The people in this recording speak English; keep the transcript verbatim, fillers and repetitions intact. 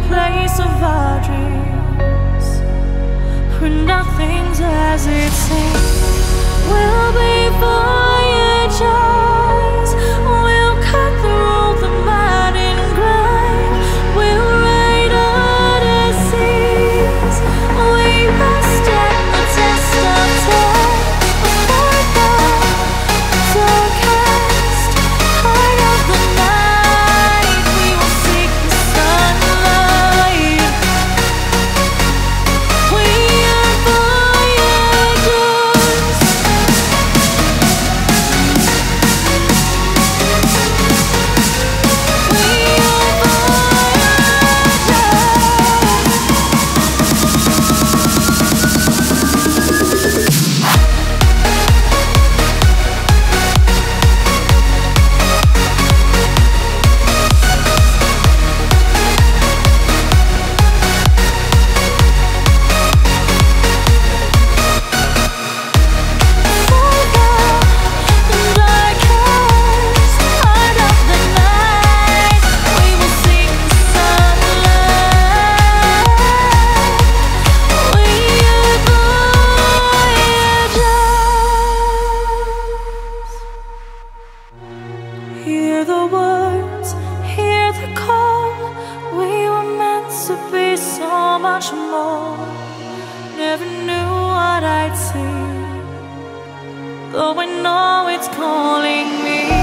place of our dreams, where nothing's as it seems. We'll be voyagers, we'll cut through the mud and grind, we'll ride odysseys, we will stand the test of time. Before the darkest heart of the night, we will seek the sunlight. We are voyagers. We are hear the words, hear the call. We were meant to be so much more. Never knew what I'd see, though I know it's calling me.